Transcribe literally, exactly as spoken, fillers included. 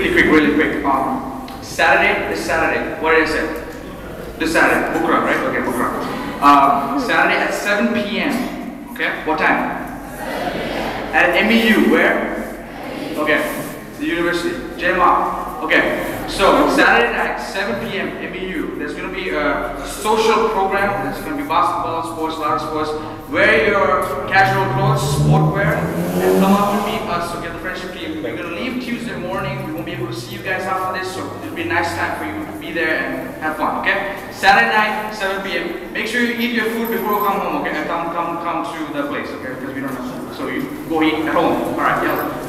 really quick, really quick. Um, Saturday, this Saturday, what did I say? This Saturday, Bouchrieh, right? Okay, Bouchrieh. Um, Saturday at seven P M Okay, what time? At M E U, where? Okay, the university, J M R. Okay, so Saturday night, seven P M M E U. There's going to be a social program. There's going to be basketball, sports, a lot of sports. Wear your casual clothes, sport wear, and come up and meet us. So get the friendship team. We're going to leave Tuesday morning. We won't be able to see you guys after this, so it'll be a nice time for you to be there and have fun. Okay? Saturday night, seven P M Make sure you eat your food before you come home. Okay? And come, come, come to the place. Okay? Because we don't have food, so you go eat at home. All right? Yeah.